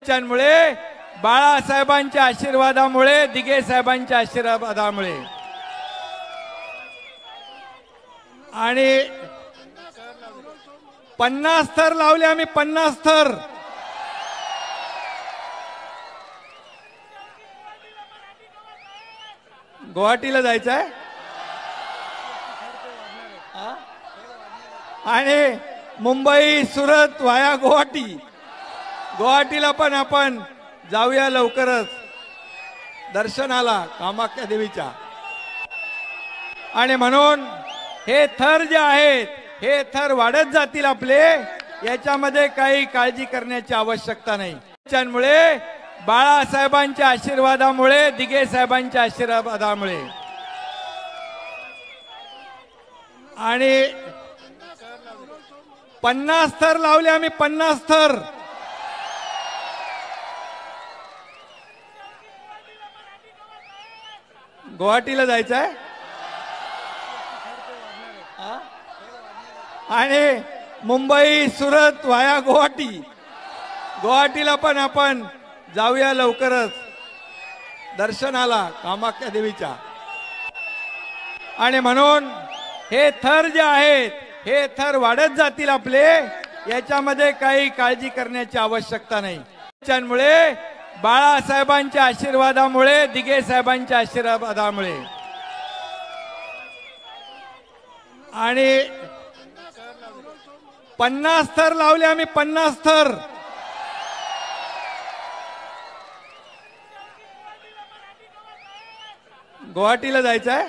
त्यामुळे बाळासाहेबांच्या आशीर्वादामुळे, दिघे साहेबांच्या आशीर्वादामुळे आणि 50 थर लावले आम्ही, 50 थर. गुवाहाटीला जायचंय आणि मुंबई सुरत वाया गुवाहाटी. गुवाहाटीला पण आपण जाऊया लवकरच दर्शनाला कामाख्या देवीच्या. आणि म्हणून हे थर जे आहेत हे थर वाढत जातील आपले, याच्यामध्ये काही काळजी करण्याची आवश्यकता नाही. त्यामुळे बाळासाहेबांच्या आशीर्वादामुळे, दिघे साहेबांच्या आशीर्वादामुळे आणि 50 थर लावले आम्ही, 50 थर. गुवाहाटीला जायचंय आणि मुंबई सुरत वाया गुवाहाटी. गुवाहाटीला पण आपण जाऊया लवकरच दर्शनाला कामाख्या देवीच्या. आणि म्हणून हे थर जे आहेत हे थर वाढत जातील आपले, याच्यामध्ये काही काळजी करण्याची आवश्यकता नाही. त्यामुळे बाळासाहेबांच्या आशीर्वादामुळे, दिघे साहेबांच्या आशीर्वादामुळे आणि 50 थर लावले आम्ही, 50 थर. गुवाहाटीला जायचंय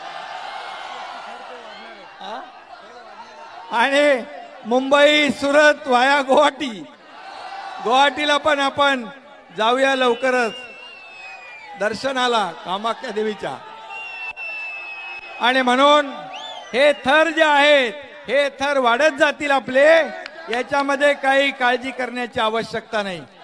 आणि मुंबई सुरत वाया गुवाहाटी. गुवाहाटीला पण आपण जाऊया लवकरच दर्शनाला कामाख्या देवीच्या. आणि म्हणून हे थर जे आहेत हे थर वाढत जातील आपले, याच्यामध्ये काही काळजी करण्याची आवश्यकता नाही.